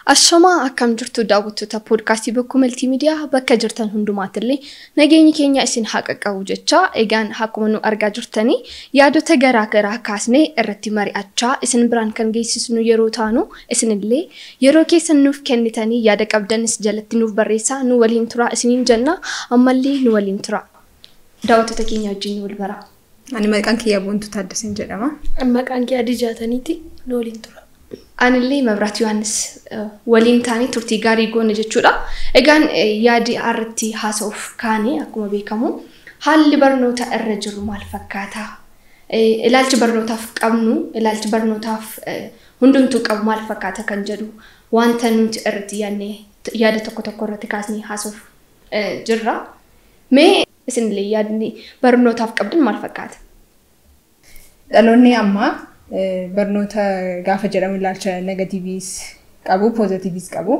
Ashama akkam jirtu daawwattoota podcast bakku multimedia bakka jirtan hundumaatille nageenyi keenya isin haqa qabu jecha egaan akkuma nu argaa jirtani yaadota garaa kaasnee irratti mari'achaa isin biraan kan geessisnu yeroo taanu isinillee yeroo keessan nuuf kennitanii yaada qabdanis jalatti nuuf barreessaa nu waliin tura isiniin jenna ammallee nu waliin tura daawwattoota keenya wajjin wal bara. Ani maqaan kiyya Boontuu Taaddasaa jedhama. Maqaan kiyya Adijaataniiti nu waliin tura. Anillee Mabrat Yohaannis waliin taanii turtii gaarii goone jechuudha. Egaan yaadi irratti haasa'uuf kaane akkuma beekamu haalli barnoota irra jiru maal fakkaata? Ilaalchi barnootaaf qabnu, ilaalchi barnootaaf hundumtuu qabu maal fakkaata kan jedhu wanta nuti irratti yaada tokko irratti kaasnee haasa'uuf jirra. Mee isinillee yaadni barnootaaf qabdan maal fakkaata? Dhaloonni ammaa barnoota gaafa jedhamu ilaalcha negatiivis qabu, poozitiivis qabu.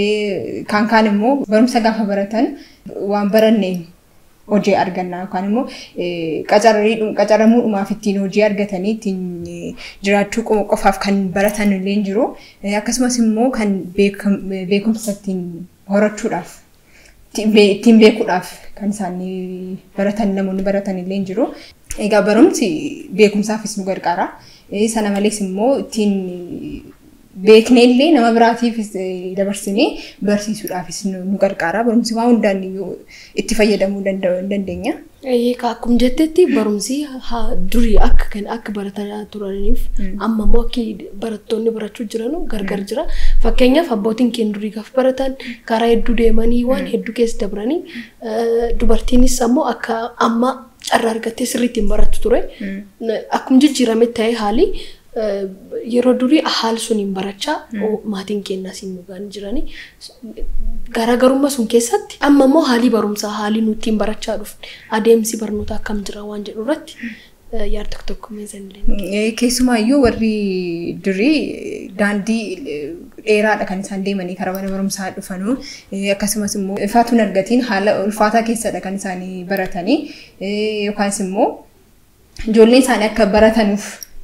Kaan immoo barumsa gaafa baratan waan baranneen hojii argannaa yookaan immoo qacaramuudhumaaf ittiin hojii argatanii ittiin jiraachuu qofaaf kan baratan illee jiru. Akkasumas immoo kan beekumsa ittiin horachuudhaaf ittiin beekuudhaaf kan isaanii baratan namoonni baratan illee jiru. Egaa barumsi beekumsaafis nu gargaara. Sana malees immoo ittiin beeknellee nama biraatiifis dabarsinee barsiisuudhaafis nu gargaara. Barumsi waan hundaan itti fayyadamuu dandeenya. Akkuma jettetti barumsi durii akka barataa turaniif amma immoo akka barattoonni barachuu jiran gargar jira. Fakkeenyaaf abbootiin keenya durii gaafa baratan karaa hedduu deemanii waan hedduu keessa dabranii dubartiinis ammoo akka amma carraa argattee sirriitti hin barattu ture. Akkuma jijjiirame ta'ee haali yeroo durii haal sun hin barachaa maatiin keenyas hin dhugaan jiranii. Garaagarummaa sun keessatti amma immoo haalii barumsaa haalii nuti hin barachaa dhufne adeemsi barnootaa akkam jira waan jedhu irratti yaada tokko meeshaan keessumaayyuu warri durii daandii dheeraadha kan isaan deemanii karaa mana barumsaa dhufanu akkasumas immoo ifaatuun argatiin haala ulfaataa keessadha kan isaanii baratanii yookaas immoo ijoolleen isaanii akka baratanuuf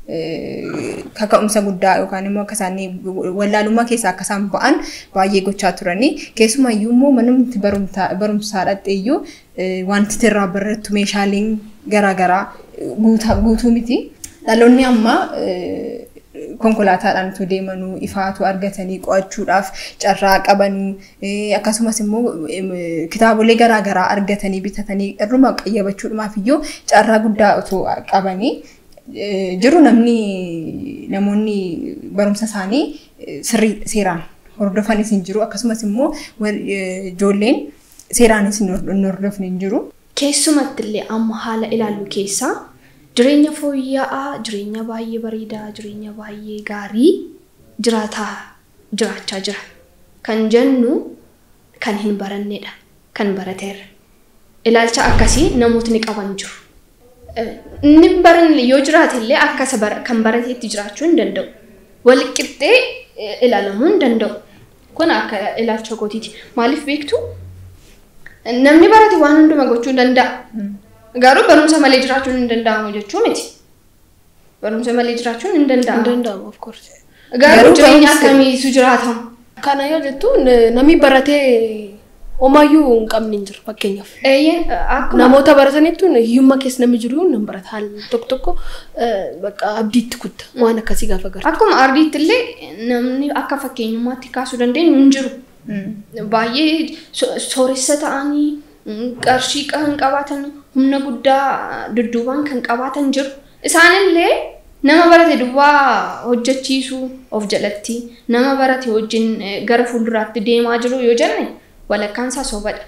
kaka'umsa guddaa yookaan immoo akka isaanii wallaalummaa keessaa akka isaan ba'an baay'ee gochaa turanii keessumaayyuu immoo manumti barumsaa dhaqxeeyyuu wanti irraa barattu meeshaaleen garaagaraa guutuu miti. Dhaloonni ammaa konkolaataadhaan utuu deemanuu ifaatu argatanii qo'achuudhaaf carraa qabanuu akkasumas immoo kitaabolee garaagaraa argatanii bitatanii irruma qayyabachuudhaaf iyyuu carraa guddaa utuu qabanii jiru namoonni barumsa isaanii sirrii seeraan hordofanis hin jiru akkasumas immoo ijoolleen seeraanis hin hordofne hin jiru. Keessumatti illee amma haala ilaallu keessaa jireenya fooyya'aa, jireenya baay'ee bareedaa, jireenya baay'ee gaarii jiraachaa jira. Kan jennu kan hin barannedha, kan barateera. Ilaalcha akkasii namootni qaban jiru. Inni baranne yoo jiraate illee akka kan barateetti jiraachuu hin danda'u. Wal qixxee ilaalamuu hin danda'u. Kun akka ilaalcha gootiiti. Maaliif beektu? Namni barate waan hundumaa gochuu danda'a. Garuu barumsa malee jiraachuun hin danda'amu jechuu miti. Barumsa malee jiraachuun hin danda'amu. Of course. Garuu jireenya akkamiitu jiraatamu? Kana yoo jettu namni baratee homaayyuu hin qabne hin jiru fakkeenyaaf. Namoota barataniitu hiyyummaa keessa namni jiru hin barata haal tokko bakka abdiitti kutta waan akkasii gaafa garta. Akkuma ardiitti illee namni akka fakkeenyummaatti kaasuu dandeenyu hin jiru. Baay'ee sooressa ta'anii qarshii kan qabaatan humna guddaa dudduubaan kan qabaatan jiru. Isaanillee nama barate duwwaa hojjechiisuu of jalatti nama barate wajjin gara fuulduraatti deemaa jiru yoo jenne walakkaan isaa sobadha.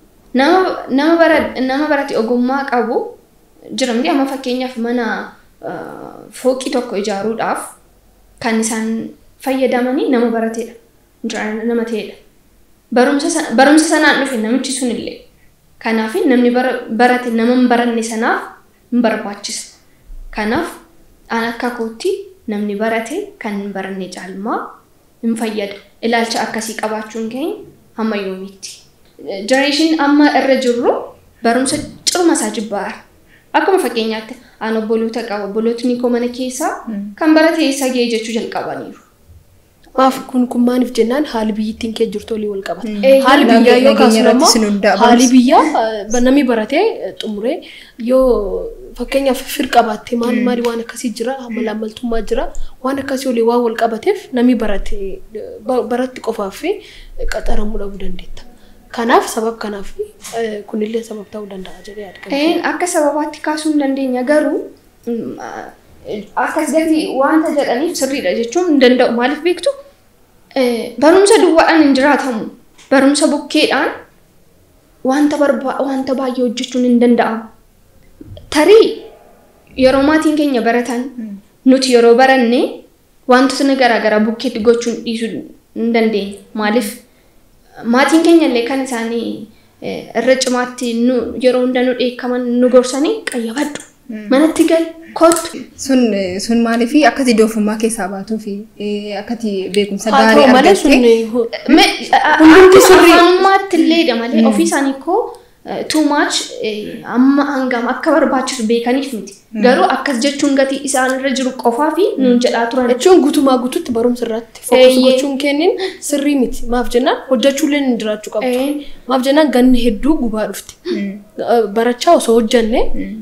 Nama barate ogummaa qabu jiramni amma fakkeenyaaf mana fooqii tokko ijaaruudhaaf kan isaan fayyadamanii nama baratedha. Nama ta'edha. Barumsa sanaan dhufe namichi sunillee. Kanaaf namni barate nama hin baranne sanaaf hin barbaachisa. Kanaaf an akka kootti namni barate kan hin baranne caalmaa hin fayyada. Ilaalcha akkasii qabaachuun keenya hamma yoomiitti. Generation amma irra jirru barumsa cirma isaa jibbaa. Akkuma fakkeenyaatti an obboloota qaba. Obbolootni koo mana keessaa kan barate eessa ga'ee jechuu jalqabaniiru. maaf kun maaniif jennaan haali biyyittiin kee jirtu olii wal qabata. Haali biyyaa yoo kaasnu haali biyyaa namni baratee xumuree yoo fakkeenyaaf firqabaattee maali waan akkasii jira malaamaltummaa jira waan akkasii olii waan wal qabateef namni baratti qofaaf qaxaramuu dhabuu dandeetta. Kanaaf sabab kanaaf kunillee sabab ta'uu danda'a jedhee yaadda. Akka sababaatti kaasuu hin dandeenya garuu akkas gati wanta jedhaniif sirriidha jechuun hin danda'u. Maaliif beektu? Barumsa duwwaadhaan hin jiraatamu. Barumsa bukkeedhaan wanta baay'ee hojjechuun hin danda'amu. Tarii yeroo maatiin keenya baratan nuti yeroo baranne wantoota garaagaraa bukkeetti gochuun dhiisuu hin dandeenya. Maaliif? Maatiin keenya illee kan isaanii irra cimaatti yeroo hunda nu dheekkaman nu gorsanii qayyabadhu. Manatti gal kottu. Sun maaliif akkati doofummaa keessaa baatuu fi akkati beekumsa gaarii argattee hundumti afaanummaatti illeedha malee ofii isaanii koo too much amma hangam akka barbaachisu beekaniif miti. Garuu akkas jechuun gatii isaan irra jiru qofaa fi nuun jedhaa turan. Jechuun guutumaa guutuutti barumsa irratti fokus gochuun kennin sirrii miti. Maaf jennaan hojjechuullee ni jiraachuu qabdu. Maaf jennaan ganni hedduu gubaa dhufti. Barachaa osoo hojjenne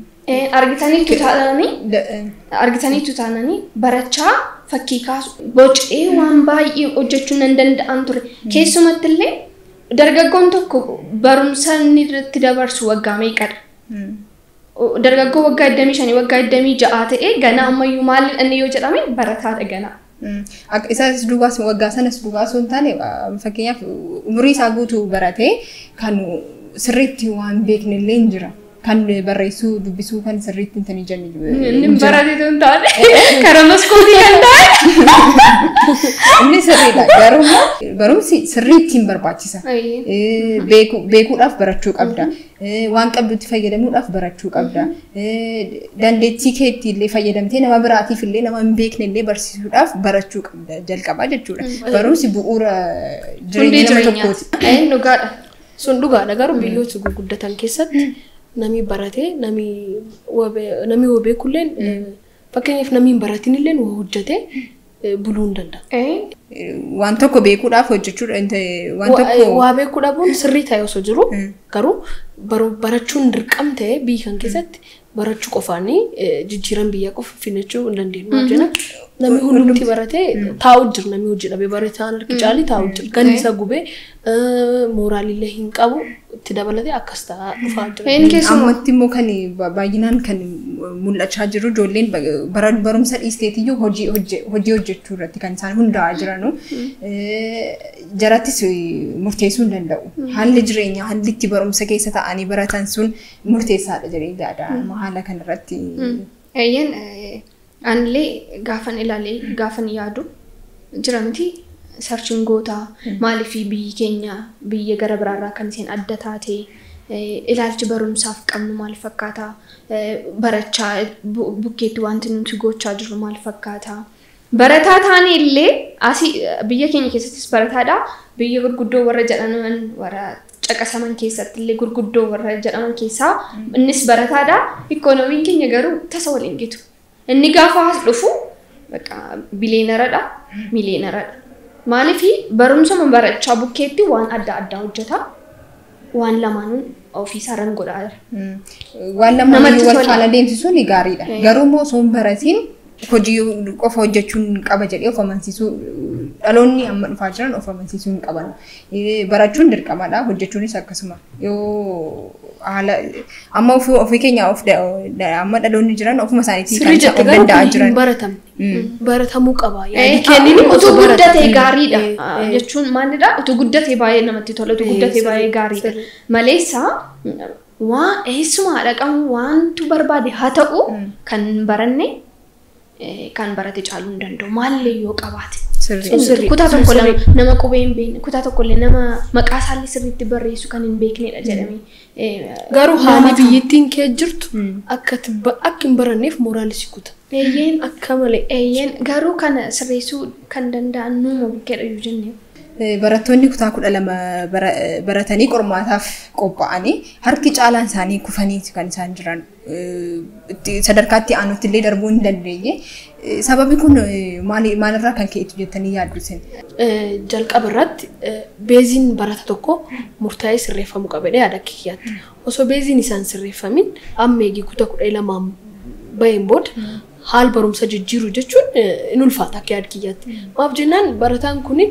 argitaniitu taananii barachaa fakkii kaasu bocee waan baay'ee hojjechuun hin danda'an ture. Keessumatti illee dargaggoon tokko barumsa inni irratti dabarsu waggaa meeqadha? Dargaggoo waggaa 25 waggaa 26 ta'e ganaa ammayyuu maal inni yoo jedhame barataadha ganaa. Isaanis duubaas waggaa sanas duubaas hin taane fakkeenyaaf umurii isaa guutuu baratee kan sirriitti waan beekne illee hin jira. Kan barreessuu dubbisuu kan sirriitti hin tanii jenni. Inni baratee tun taane karaa maskootii kan ta'e. Inni sirriidha. Garuu barumsi sirriittiin barbaachisa. Beekuudhaaf barachuu qabda. Waan qabdutti fayyadamuudhaaf barachuu qabda. Dandeettii keetti illee fayyadamtee nama biraatiif illee nama hin beekne illee barsiisuudhaaf barachuu qabda jalqabaa jechuudha. Barumsi bu'uura jireenya nama tokkooti. Dhugaadha. Sun dhugaadha garuu biyyoota gurguddatan keessatti nami baratee nami beekulleen fakkeenyaaf nami hin baratin illee hojjetee buluu hin danda'a. Waan tokko beekuudhaaf hojjechuudha waan tokko waa beekuu dhabuun sirrii ta'e osoo jiru garuu barachuun dirqama ta'e biyya kan keessatti barachuu qofaanii jijjiiran biyya qofa finnachuu hin dandeenyu. Maaf jenna namni hundumti baratee taa'u jira namni hojii dhabee barataan harki caalii taa'u jira ganni isa gubee mooraalillee hin qabu itti dabalatee akkas ta'aa dhufaa jira. Ammatti immoo kan baay'inaan kan mul'achaa jiru ijoolleen barumsa dhiisteetiyyuu hojii hojjechuu irratti kan isaan hundaa'aa jiranu jarattis murteessuu hin danda'u. Haalli jireenyaa haalli itti barumsa keessa ta'anii baratan sun murteessaadha jedhee yaada haala kanarratti. Anillee gaafan ilaalee gaafan yaadu jira miti sarchiin gootaa maaliif biyyi keenya biyya gara biraarraa kan isheen adda taate ilaalchi barumsaaf qabnu maal fakkaata barachaa bukkeetti wanti nuti gochaa jirru maal fakkaata barataa taane illee asii biyya keenya keessattis barataadha biyya gurguddoo warra jedhaman warra caqasaman keessatti illee gurguddoo warra jedhaman keessaa innis barataadha ikoonomiin keenya garuu tasa waliin gitu. Inni gaafa as dhufu biliyeenaradha miliyeenaradha. Maaliif barumsa barachaa bukkeetti waan adda addaa hojjeta waan lamaanuu ofiisarran godhaa jira. Waan lamaanuu wal faana deemsisuun gaariidha. Garuu immoo osoo hin baratiin hojii qofa hojjechuun qaba jedhee of amansiisuu dhaloonni amma dhufaa jiran of amansiisuu hin qaban. Barachuun dirqamadha hojjechuunis akkasuma yoo haala amma ofii keenya amma dhaloonni jiran ofuma isaaniitii kan of danda'aa jiran. Baratamuu qaba. Kenniin utuu guddatee gaariidha jechuun maalidha utuu guddatee baay'ee namatti tola utuu guddatee baay'ee gaariidha maleessa waan eessumaa dhaqamu waantu barbaade haa ta'u kan baranne kan barate caaluu hin danda'u maallee yoo qabaate. Kutaa tokko nama qubee hin beekne kutaa tokkollee nama maqaa isaallee sirriitti barreessu kan hin beeknedha jedhamee. Garuu haali biyyattiin kee jirtu akka hin baranneef mooraalii si kuta. Akka malee. Garuu kana sirreessuu kan danda'an nuuma bukkeedha yoo jennee. Barattoonni kutaa 12 baratanii qormaataaf qophaa'anii harki caalaan isaanii kufanii kan isaan jiran. sadarkaatti aanutti illee darbuu hin dandeenye. Sababi kun maalirraa kan ka'eetu jettanii yaaddu isin? Jalqaba irratti beeziin barata tokko murtaa'ee sirreeffamuu qaba jedhee yaada kiyyaatti. Osoo beeziin isaan sirreeffamin amma eegi kutaa 12 baheen booda haal barumsa jijjiiruu jechuun in ulfaata akka yaada kiyyaatti. Maaf jennaan barataan kunin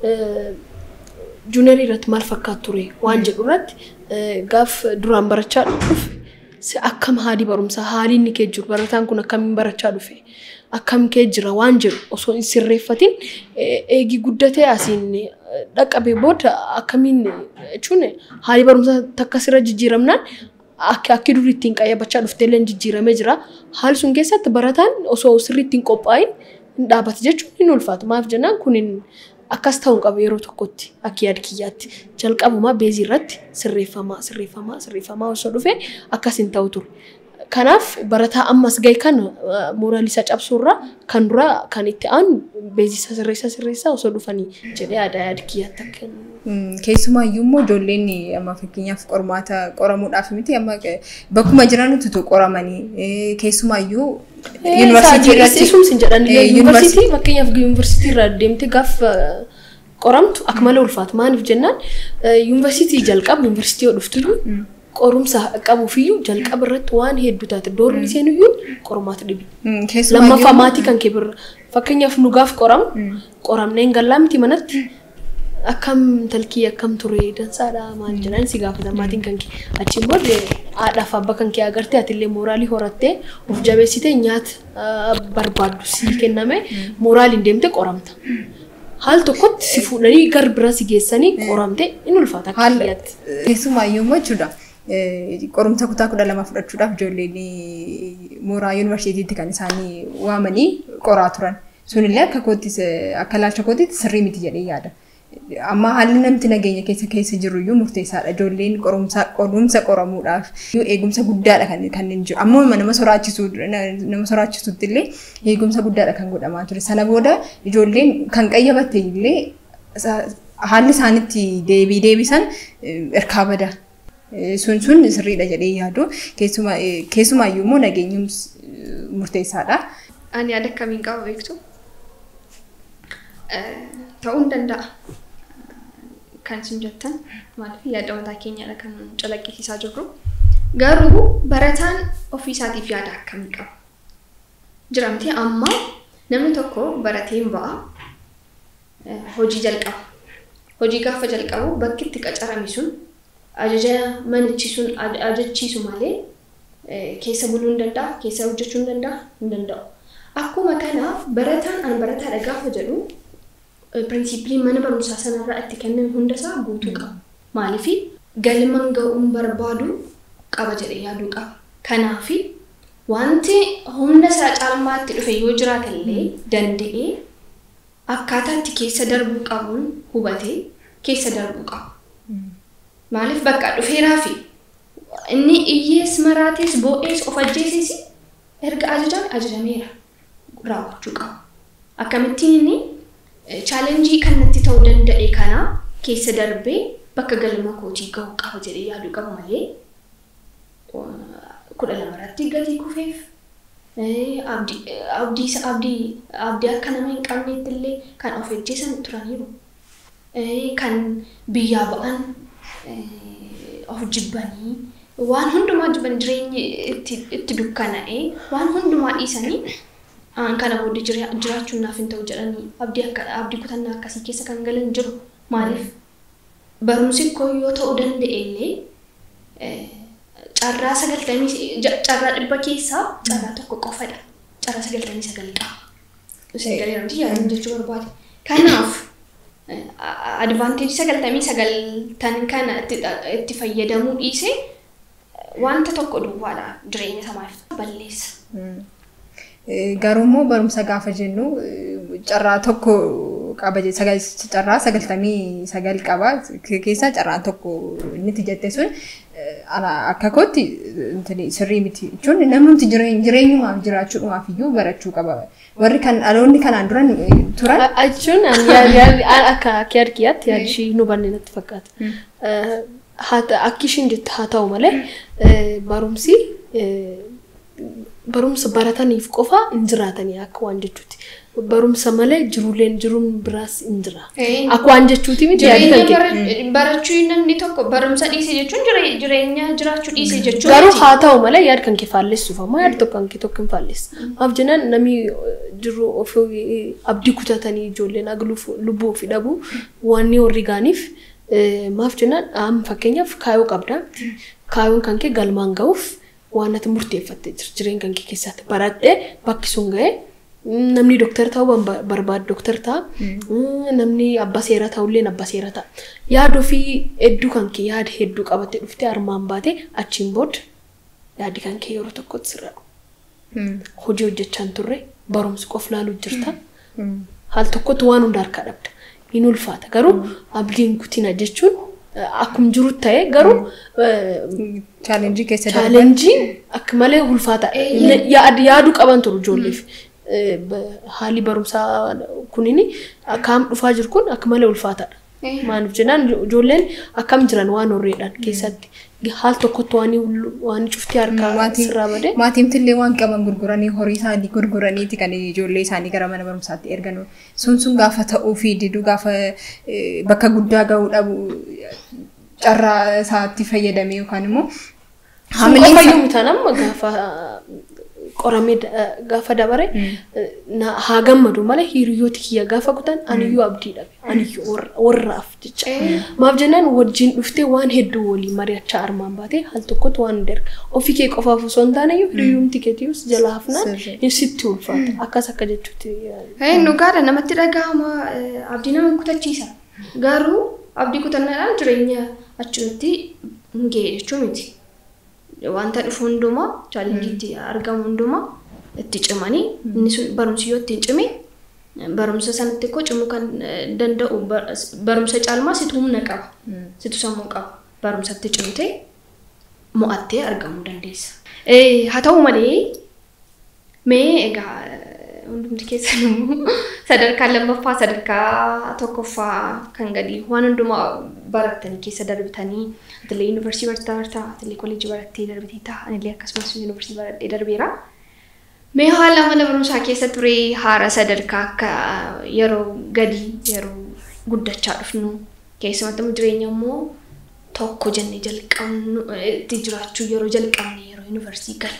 juunerii irratti maal fakkaatu ture waan jedhu irratti gaaf duraan barachaa dhufe akkam haadii barumsaa haaliin ni kee jiru barataan kun akkamiin barachaa dhufe akkam kee jira waan jedhu osoo hin sirreeffatin eegi guddatee asiin dhaqqabee booda akkamiin jechuun haalii barumsaa takka sirra jijjiiramnaan akki durii ittiin qayyabachaa dhuftee illee jijjiiramee jira. Haal sun keessatti barataan osoo sirriitti hin qophaa'in hin dhaabate jechuun hin ulfaatu. Maaf jennaan kunin akkas ta'uu qaba yeroo tokkotti akka yaada kiyyaatti. Jalqabuma beezii irratti sirreeffamaa osoo dhufe akkas hin ta'u ture. Kanaaf barataa ammas gahe kan mooraalisa cabsuurraa kan dura kan itti aanu beezisa sirreessaa osoo dhufanii jedhee yaada kiyyaatti akka keessumaayyuu immoo ijoolleen amma fakkeenyaaf qormaata qoramuudhaaf miti amma bakkuma jiranitti qoramanii keessumaayyuu yuunivarsiitii irratti isumsin jedhan yuunivarsiitii fakkeenyaaf yuunivarsiitii irraa deemtee gaaf qoramtu akka malee ulfaatu maaliif jennaan yuunivarsiitii jalqaba yuunivarsiitii yoo dhuftu qorumsa qabuufiyyuu jalqaba irratti waan hedduu taate doormi seenuyyuu qormaata dhibi. Lammaffaa maatii kan kee birra fakkeenyaaf nu gaaf qoramneen gallaamti manatti akkam talkii akkam ture dansaadha maal jedhan si gaafata maatiin kan kee achiin booda haadhaaf abbaa kan kee agartee atillee mooraalii horattee of jabeessitee nyaata barbaaddu si kenname mooraaliin deemtee qoramta. Haal tokkotti si fuudhanii gar bira si geessanii qoramte in ulfaata akka kiyyaatti. Keessumaayyuu immoo jechuudha. Qorumsa kutaa 12 fudhachuudhaaf ijoolleen mooraa yuunivarsiitiitti kan isaanii waamanii qoraa turan. Sunillee akka kootis akka laalcha kootiitti sirrii miti jedhee yaada. Amma haalli namti nageenya keessa jiru iyyuu murteessaadha. Ijoolleen qorumsa qoramuudhaaf eegumsa guddaadha kan hin jiru. Ammoo nama soraachisutti illee eegumsa guddaadha kan godhamaa ture. Sana booda ijoolleen kan qayyabatte illee haalli isaanitti deebisan erkaa bada. Sun sirriidha jedhee yaadu. Keessumaayyuu immoo nageenyuun murteessaadha. Ani yaada akkamiin qaba beektu? Ta'uu hin danda'a. Kan isin jettan maaliif yaada mataa keenyadha kan calaqqisiisaa jirru. Garuu barataan ofiisaatiif yaada akkamii qaba? Jiramtee amma namni tokko barateen ba'a hojii jalqaba. Hojii gaafa jalqabu bakki itti qacarame sun ajaja manichi ajachiisu malee keessa buluu hin danda'a, keessa hojjechuu hin danda'u. Akkuma kanaaf barataan an barataadha gaafa jedhu pirinsipilii mana barumsaa sanarraa itti kenname hundasaa guutuu qaba. Maaliif galmaan ga'uun barbaadu qaba jedhee yaaduu qaba. Kanaaf wanti humna isaa caalmaatti dhufe yoo jiraatallee danda'ee akkaataa itti keessa darbuu qabuun hubatee keessa darbuu qaba. Maaliif bakka dhufeeraa fi inni iyyees maraatees boo'ees of ajjeesees erga ajajameera raawwachuu qaba. Akkamittiin inni chaalenjii kanatti ta'uu danda'e kana keessa darbee bakka galma kootii ga'uu qaba jedhee yaaduu qaba malee 12 irratti gatii kufeef abdii akka nama hin qabneetti illee kan of ajjeesan turaniiru. Kan biyyaa ba'an of jibbanii waan hundumaa jibban jireenyi itti dukkana'ee waan hundumaa dhiisanii kana booda jiraachuun naaf hin ta'u jedhanii abdii kutannaa akkasii keessa kan galan jiru. Maaliif barumsi koo yoo ta'uu danda'e illee carraa 100 keessaa carraa tokko qofadha. Carraa 99 qaba. Sagalee namti yaaduu jechuu barbaade. Kanaaf advantage 99 tan kana itti fayyadamuu dhiise wanta tokko duwwaadha jireenya samaaf balleessa. Garuu barumsa gaafa jennu carraa tokko qaba carraa 99 qaba keessaa carraa tokko inni jette sun akka kootti sirrii miti jechuun namni jireenyumaaf jiraachuudhaaf iyyuu barachuu qaba. Warri kan dhaloonni kanaan duran turan jechuun akka yaadkiyaatti yaadishii nu banne natti fakkaata. Akka ishiin jette haa ta'u malee barumsi barumsa barataniif qofa hin jiraatanii akka waan jechuuti. Barumsa malee jiruun biraas hin jira. Akka waan jechuuti miti barachuu namni tokko barumsa dhiisee jechuun jireenya jiraachuu dhiisee jechuun. Garuu haa ta'u malee yaada kan kee faallessuuf ammoo yaada tokko kan kee tokko hin faallessa. Maaf jennaan namni jiru ofii abdii kutatanii ijoolleen lubbuu ofii dhabu waan warri gaaniif maaf jennaan fakkeenyaaf kaayoo qabda. Kaayoon kan kee galmaan ga'uuf waan ati murteeffattee jireenya kan kee keessatti baradhee bakki sun ga'ee namni doktor ta'uu barbaadu doktor ta'a. Namni abbaa seeraa ta'ullee abbaa seeraa ta'a. Yaada ofii hedduu kan kee yaada hedduu qabattee dhuftee armaan baatee achiin booda yaadi kan kee yeroo tokkotti sirra dhufu. Hojii hojjechaa turre barumsa qof laaluu jirta. Haal tokkotti waan hunda harkaa dhabda. Hin ulfaata garuu abdiin kutina jechuun akkuma jiru ta'e garuu challenge keessa challenge akka malee ulfaata. Yaadu qaban turu ijoolleef. Haalli barumsaa kunini akkam dhufaa jiru kun akka malee ulfaataadha. Maaliif jennaan ijoolleen akkam jiran waan horreedhaan keessatti haal tokkotti waan cuftii harkaa sirraa badee. Maatiin waan qaban gurguranii horii isaanii gurguraniiti kan ijoollee isaanii gara mana barumsaatti ergan. Sun gaafa ta'uu fi diduu gaafa bakka guddaa ga'uu dhabu carraa isaatti fayyadamee yookaan immoo haamileen fayyumu tanamma gaafa qoramee gaafa dabare haa gammadu malee hiriyooti kiyya gaafa kutan aniyyuu abdii dhabe aniyyuu warraaf jecha maaf jennaan wajjin dhuftee waan hedduu walii mari'achaa armaan baatee haal tokkotti waan darga ofii kee qofaaf osoo hin taaneyyuu hiriyumti keetiyyus jala hafnaan sitti ulfaata akkas akka jechuutti. Dhugaadha namatti dhagahama abdii nama kutachiisa garuu abdii kutannaadhaan jireenya achumatti hin ga'e jechuu miti. Wanta dhufu hundumaa challenge argamu hundumaa itti cimanii inni barumsi yoo ittiin cime barumsa sanatti koo cimuu kan danda'u barumsa caalmaa situ humna qaba situ sammuu qaba barumsatti cimtee mo'attee argamuu dandeessa. Haa ta'u malee mee egaa hundumti keessanuu sadarkaa lammaffaa sadarkaa tokkoffaa kan gadi waan hundumaa barattanii keessa darbitanii atilee yuunivarsiitii barataa atilee kolleejii barattee darbitee ta'a anillee akkasumas yuunivarsiitii baradhee darbeera. Mee haala mana barumsaa keessa ture haara sadarkaa akka yeroo gadi yeroo guddachaa dhufnu keessumattuu jireenya immoo tokko jennee jalqabnu itti jiraachuu yeroo jalqabne yeroo yuunivarsiitii galle.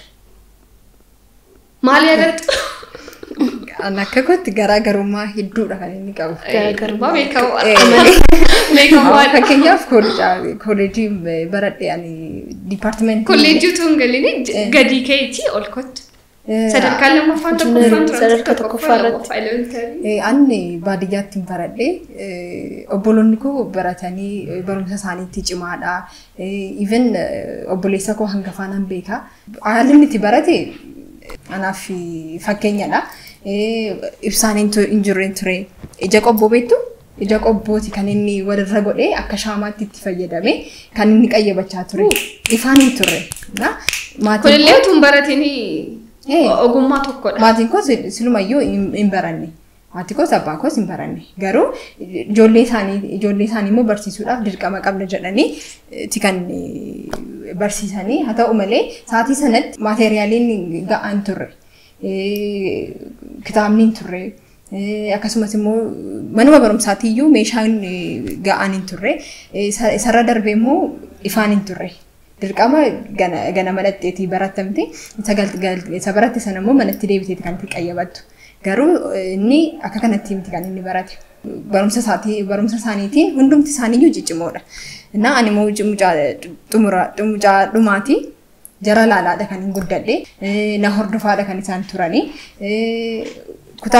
Maal yaadatu? Akka kootti garaagarummaa hedduudha kan inni qabu. Garaagarummaa beekamu fakkeenyaaf kolleejii baradhee ani dipaartimentii. Kolleejii utuu hin galini gadi ka'eetii ol kottu. Sadarkaa lammaffaan tokkoffaan ture. Sadarkaa tokkoffaa irratti. Ani baadiyyaatti baradhee obboloonni koo baratanii barumsa isaaniitti cimaadha. Even obboleessa koo hangafaa nan beeka. Haalli inni itti barate anaaf fakkeenyadha. Ibsaan hin jirre ture. Ija qobboo beektu? Ija qobbooti kan inni walirra godhee akka shaamaatti itti fayyadame kan inni qayyabachaa ture. Ifaan hin turre. Kunillee utuu hin baratin ogummaa tokkodha. Maatiin koos silumayyuu hin baranne. Maatiin koos abbaan koos hin baranne. Garuu ijoollee isaanii immoo barsiisuudhaaf dirqama qabna jedhanii itti kan barsiisanii haa ta'u malee sa'aatii sanatti maateriyaaliin ga'aan turre. Kitaabni hin turre. Akkasumas immoo manuma barumsaatiiyyuu meeshaan ga'aan hin turre. Isarra darbee immoo ifaan hin turre. Dirqama ganama dhaqxeetii baratamte isa baratte sana immoo manatti deebiteeti kan itti qayyabattu. Garuu inni akka kanatti miti kan inni barate. Barumsa isaaniitiin hundumti isaaniiyyuu ciccimoodha. Innaa ani immoo mucaa dhumaati. Jara laalaadha kan hin guddadhe. Na hordofaadha kan isaan turani. Kutaa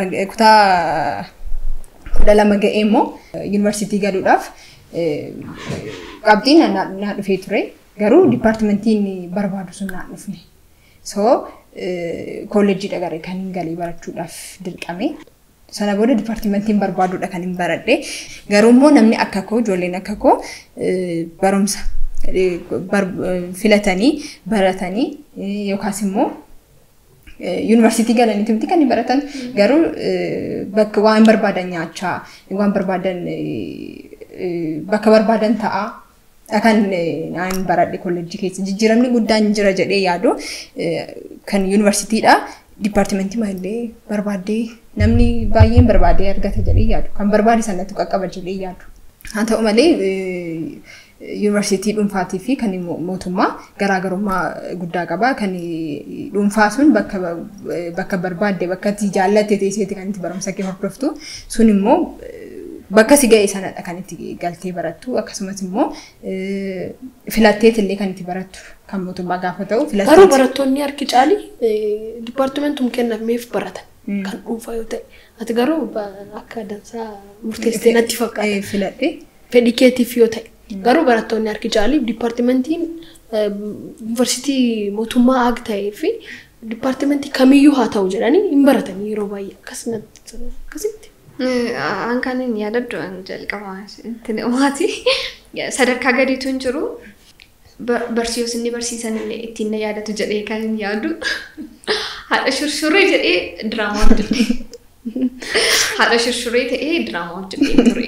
12 ga'ee immoo yuunivarsiitii galuudhaaf qabxiin na dhufee ture. Garuu dipaartimentiin barbaadu sun na dhufne. So kolleejii dhaqaree kan hin galee barachuudhaaf dirqame. Sana booda dipaartimentiin barbaaduudha kan hin baradhe. Garuu immoo namni akka koo ijoolleen akka koo barumsa filatanii baratanii yookaas immoo yuunivarsiitii galanii timti kan baratan garuu bakka waan barbaadan nyaachaa waan barbaadan bakka barbaadan ta'a Akan naan baradhe kolleejjii keessa jijjiiramni guddaan jira jedhee yaadu kan yuunivarsiitiidha. Dipaartimentii maallee barbaadee namni baay'een barbaadee argata jedhee yaadu. Kan barbaade sanatti qaqqaba jedhee yaadu. Haa ta'u malee yuunivarsiitii dhuunfaatii fi kan mootummaa garaagarummaa guddaa qaba. Kan dhuunfaa sun bakka barbaadde bakka itti jaallatte teesseeti kan itti barumsa kee hordoftu sun immoo bakka si ga'e sanadha kan itti galtee barattu akkasumas immoo filatteet illee kan itti barattu kan mootummaa gaafa ta'u filatteet. Garuu barattoonni harki caalii dipaartimentum kennameef baratan kan dhuunfaa yoo ta'e ati garuu akka dansaa murteessitee natti fakkaata. Filadhee fedhii keetiif yoo ta'e garuu barattoonni harki caalii dipaartimentiin yuunivarsiitii mootummaa haa ta'ee fi dipaartimentii kamiyyuu haa ta'u jedhanii hin baratanii yeroo baay'ee akkasitti. Ankanin yaadaddu jalqabaa maatii sadarkaa gadiitu hin jiru barsiisonni barsiisan illee ittiin na yaadatu jedhee kan hin yaadu haadha shurshurree jedhee diraamaa hojjedhe haadha shurshurree ta'ee diraamaa hojjedhe ture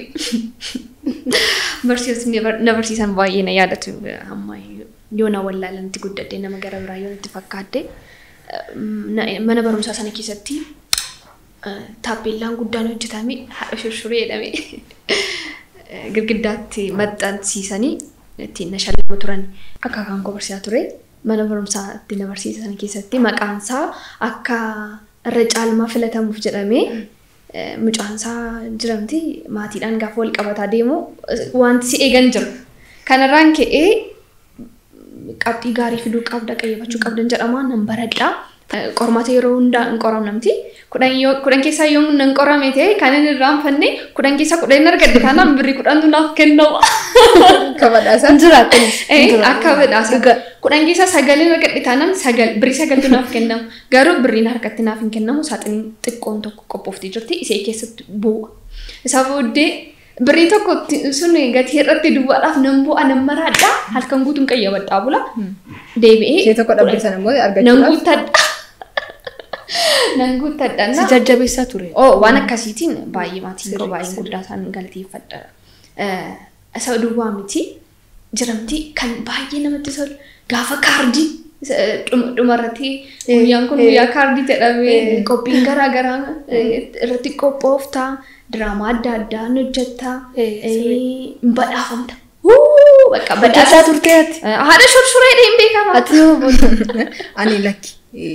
barsiisonni na barsiisan baay'ee na yaadatu amma yoo na wallaalanti guddadhee nama gara biraa yoo itti fakkaadde mana barumsaa sana keessatti taappeellaan guddaan hojjetame haadha shurshurree jedhame girgiddaatti maxxansiisanii ittiin na shallama turan akka kan barsiisaa ture mana barumsaatti na barsiisan keessatti maqaansaa akka irra caalmaa filatamuuf jedhamee mucaansaa jiramti maatiidhaan gaafa wal qabataa deemu wanti si eegan jiru kanarraan ka'ee qabxii gaarii fiduu qabda qayyabachuu qabdan jedhamaa nan baradhaa qormaata yeroo hundaa hin qoramnamti kudhan keessaa yoo hin qorame ta'e kan inni irraanfanne kudhan keessaa kudhan argadde kanaan birrii 10 naaf kennama. Akka badhaasaa jiraatan. Akka badhaasaa kudhan keessaa 9 argadde taanaan birrii 9 naaf kennama. Garuu birriin harkatti naaf hin kennamu saaxiniin xiqqoon tokko qophooftee jirti isee keessatti bu'a. Isaa booddee birrii tokko sun gatii irratti duwwaadhaaf nan bu'a nan maraadhaa halkan guutuun qayyabadhaa bula. Deebi'ee. Ishee tokko dhabbisan immoo argachuudhaaf. Nan guuttadha. Nan guuttadha. Si jajjabeessaa ture. Waan akkasiitiin baay'ee maatiin koo baay'ee guddaa isaan galateeffadha. Isa duwwaa miti jiramti kan baay'ee namatti tolu gaafa kaardii dhumarratti guyyaan kun guyyaa kaardii jedhamee qophiin garaagaraa irratti qophooftaa diraamaa adda addaa hojjettaa badhaafamta. Bakka badhaasaa turteetti. Haadha shurshuree hin beekama. Ati yoo ani lakki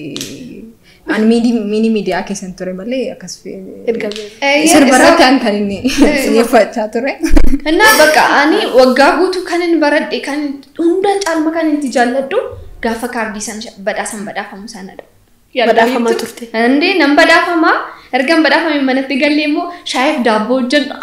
ani mini miidiyaa keessan ture malee akkas sirbarratti an kan inni xiyyeeffachaa ture. Innaa bakka ani waggaa guutuu kan hin baradhe kan hundaan caalma kan itti jaalladhu gaafa kaardii san badhaafamu sanadha. Badhaafamaa turte. Indee nan badhaafamaa ergan badhaafame manatti gallee immoo shaayiif daabboo hojjenna.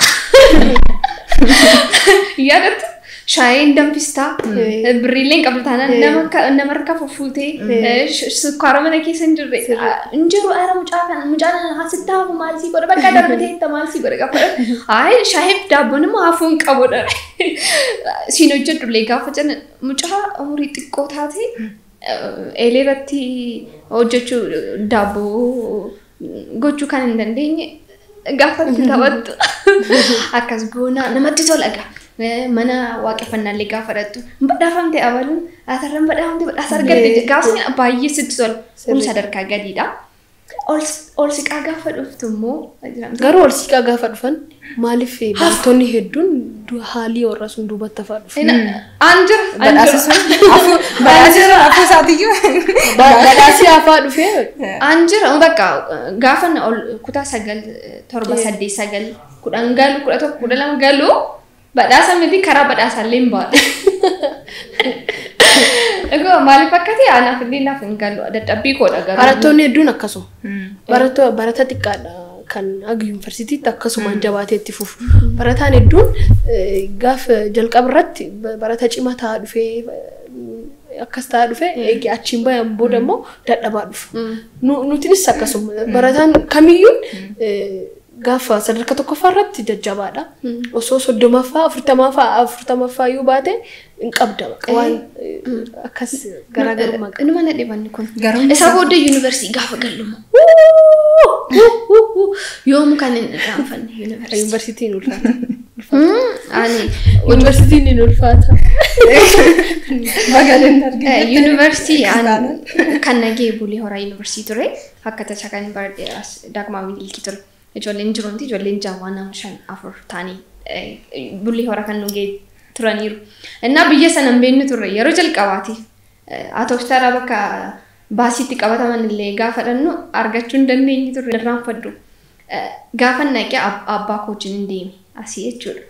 Yaadattu shaayiin danfistaa birriileen qabdu taanaan nama harka fufuutee sukkaara mana keessa hin jirre injiru ara mucaan asitti hafu maal sii godha bakka darbatee itti maal sii godha gaafa ayi shaayiif daabboon immoo hafuun qabudha. Siin hojjedhullee gaafa jenna mucaa umurii xiqqoo taate eelee irratti hojjechuu daabboo gochuu kan hin dandeenye gaafa taphattu akkas goona namatti tola gaa. Mana waaqeffannaallee gaafa fudhattu badhaafamte abaluun asirraan badhaafamte badhaasa argatte gaafni baay'ee sitti tola kun sadarkaa gadiidha. Ol siqaa gaafa dhuftu immoo garuu ol siqaa gaafa dhufan maaliif barattoonni hedduun haalii warra sun duubatti hafaa dhufu. Badhaasa afur isaatiyyuu badhaasi hafaa dhufee. Anjira bakka gaafa kutaa 9 7 8 9 10 galu 11 12 galu. Badhaasa miti karaa badhaasaallee hin baadha. Egaa maaliif akkati anaaf illee naaf hin galu dadhabbii koodha garuu. Barattoonni hedduun akkasuma. Barata xiqqaadha kan aga yuunivarsiitiitti akkasuma jabaatee itti fufu. Barataan hedduun gaafa jalqaba irratti barata cimaa ta'aa dhufee akkas ta'aa dhufee eegi achiin bayan booda immoo dadhabaa dhufu. Nutinis akkasuma barataan kamiyyuu gaafa sadarkaa tokkoffaa irratti jajjabaadha. Osoo 40 yoo baate hin qabda waan akkas garaagarummaa qaba. Inuma na dhibanni kun. Isa booda yuunivarsiitii gaafa gallumu. Yoom kan hin irraanfanne yuunivarsiitiin ulfaata. Ani Yuunivarsiitiin ni ulfaata. Magaaleen argina. Yuunivarsiitii kan nagee Bulee Horaa Yuunivarsiitii ture. Akka tasaa kan baradhee Daagmaa Minilikii ture. Ijoolleen jiruunti ijoolleen jaawaa nama 5-4 ta'anii Bulee Horaa kan nugee turaniiru. Innaa biyya sana hin beeknu turre yeroo jalqabaati. Atoobistara bakka baasiitti qabataman illee gaafa dhannu argachuu hin dandeenye turre irraanfadhu. Gaafa naqee abbaa kootiin hin deeme asii jechuudha.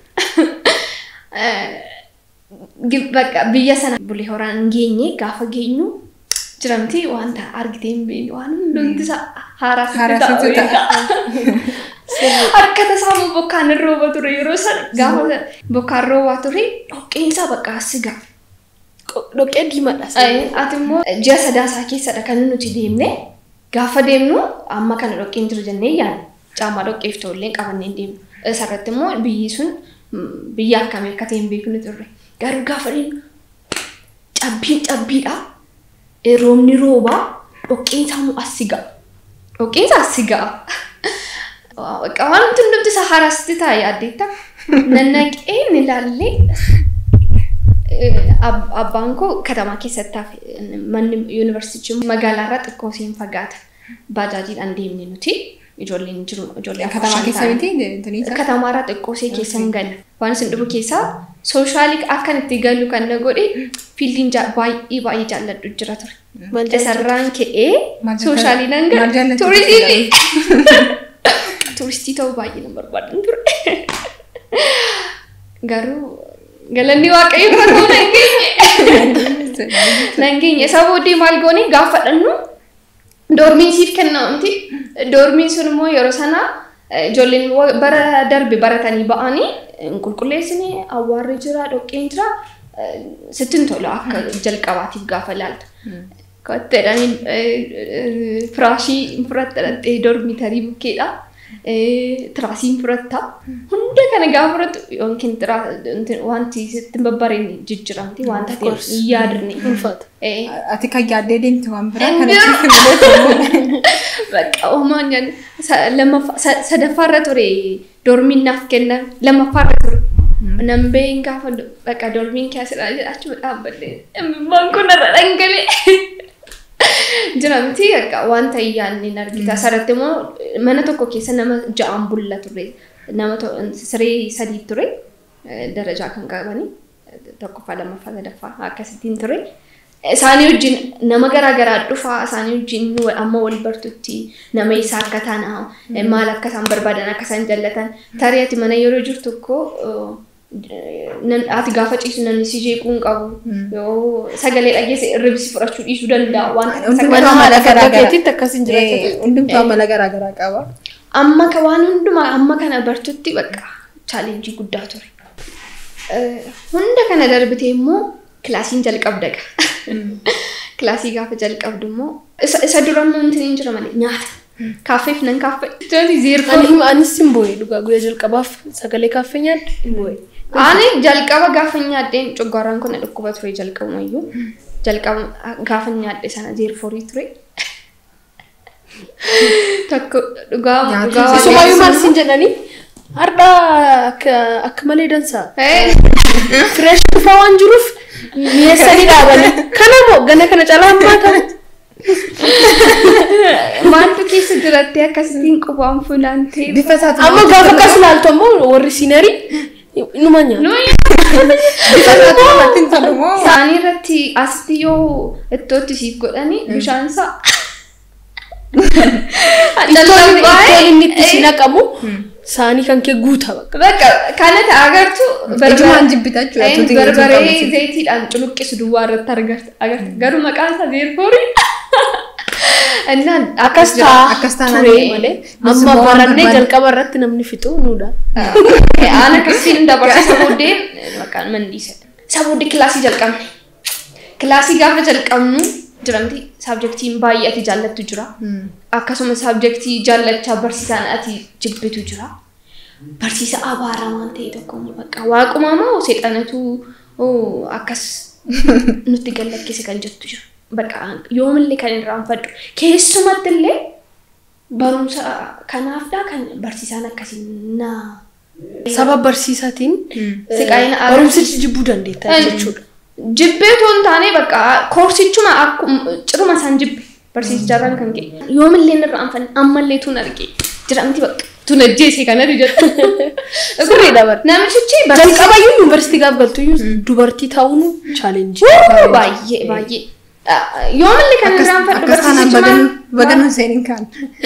Bakka biyya sana Bulee Horaan hin geenye gaafa geenyu jiramti wanta argitee hin beekne waan hundumti haaraasitti ta'u. Harka tasaamu bokkaan irra roobaa ture yeroo sana gaafa bokkaan roobaa ture dhoqqeensaa bakka asigaa. Dhoqqee diimaadha. Ati immoo ji'a sadaasaa keessadha kan nuti deemne gaafa deemnu amma kana dhoqqeen jiru jennee yaadne caammaa dhoqqeef tolleen qabannee deemnu. Isarratti immoo biyyi sun biyya akkamii akka ta'e hin beeknu turre. Garuu gaafa deemnu cabbiidha. Roobni roobaa dhoqqeensaa immoo asigaa. Dhoqqeensaa asigaa. Waan hundumti isaa haaraasitti taa'ee addeetta. Nannaqee ni ilaallee. Abbaan koo katamaa keessatti manni yuunivarsiitii magaalaarraa xiqqoo siin fagaata. Baajaajiidhaan deemne nuti ijoolleen jiru ijoolleen katamaa keessa miti katamaarraa xiqqoo see keessa hin galle. Waan isin dhufu keessaa sooshaaliin akkan itti galu kan na godhe fiildiin baay'ee jaalladhu jira ture. Isarraan ka'ee sooshaaliin hin galu turizimii. Turistii ta'uu baay'ee nan barbaadan ture. Garuu galanni waaqayyo fatoo nan geenye saboodii maal goone gaafa dhannu doormiin siif kennamti. Doormiin sun immoo yeroo sana ijoolleen bara darbe baratanii ba'anii qulqulleessanii awwaarri jira dhoqqeen jira sittin tola akka jalqabaatiif gaafa ilaalta. Kotteedhaan firaashii fudhatta dhattee doormitarii bukkeedha. Tiraasiin fudhatta. Hunda kana gaafa fudhattu yookiin wanti sitti babbareedni jijjiiramti wanta ta'e yaadni ulfaata. Ati kan yaaddee deemte waan biraa kana bakka uumaan sadaffaarra ture doormiin naaf kenna lammaffaarra ture. Nan been gaafa bakka doormiin keessadha jedhaachuu dhaabbadde imimmaan kun irra dhangalee. Jiramti wanta yaadni argita. Asirratti immoo mana tokko keessa nama 6 bulla ture. Nama siree 3 ture. Darajaa kan qabanii tokkoffaa lammaffaa sadaffaa akkasittiin ture. Isaanii wajjin nama garaagaraa dhufaa isaanii wajjin amma wal bartutti nama isaa akka taana maal akka isaan barbaadan akka isaan jallatan tarii ati mana yeroo jirtu tokko ati gaafa ciisu namni si jeequu hin qabu yoo sagalee dhageesse irribsi fudhachuu dhiisuu danda'a wanta mana mala garaagaraatti akkasiin jiraata hundumtuu mala garaagaraa qaba. Amma ka waan hundumaa amma kana bartutti bakka chaalenjii guddaa ture. Hunda kana darbitee immoo kilaasiin jalqabdaga. Kilaasii gaafa jalqabdu immoo isa dura immoo wanti hin jira malee nyaata. Kaaffeef nan kaaffee. Jooti zeerfoo. Anis hin boo'e dhugaa guyyaa jalqabaaf sagalee kaaffee nyaadde hin boo'e. Ani jalqaba gaafa nyaadheen coggaaraan kun dhukkuba ture jalqabumayyuu. Jalqaba gaafa nyaadhe sana zeerfoorii ture. Tokko dhugaa Sumayyuu maal siin jedhanii har'a akka malee dansaa. Fireesh dhufaa waan jiruuf mi'eessanii dhaabanii. Kanamoo gana kana calaa ammaa ta'u. Maaltu keessa jirattee akkasittiin qubaan fuulaantee. Bifa isaati. Amma gaafa akkas ilaaltu ammoo warri siinerii numa nyaata. Isaanii irratti asitti yoo ittootti siif godhanii bishaan isaa. Ittoon inni itti si naqamu saanii kan kee guuta bakka kanatti agartu barbareen jibbitachuudha. Barbaree zayitiidhaan culuqqisu duwwaa irratti agarta garuu maqaan isaa zeerfoorii. Innaan akkas ture malee amma barannee jalqaba irratti namni fixu nuudha. Aan akkasiin dabarsa booddee maqaan mandiisadha. Isa booddee kilaasii jalqabne. Kilaasii gaafa jalqabnu jiramti saabjektiin baay'ee ati jaallattu jira. Akkasumas saabjektii jaallachaa barsiisaan ati jibbitu jira. Barsiisa abaaraa waan ta'e tokko bakka waaquma moo seexanatu akkas nutti gallakkise kan jettu jira. Bakka yoomillee kan irraanfadhu keessumatti illee barumsa kanaafdha kan barsiisaan akkasiin Sababa barsiisaatiin Siqaayina barumsichi jibbuu dandeetta jechuudha. Jibbeetoon taane bakka koorsichuma ciruma san jibbe barsiisicharraan kan ka'e. Yoomillee irra anfan ammallee tun arge. Jiramti bakka tun ajjeese kanatu jettu. Sirriidha bar. Namichichi jalqabayyuu yuunivarsiitii gaaf galtuyyuu dubartii ta'uun chaalenjii. Baay'ee. Yoomillee kan irraan fadhu barsiisichuma. Baganuu seeniin kaan.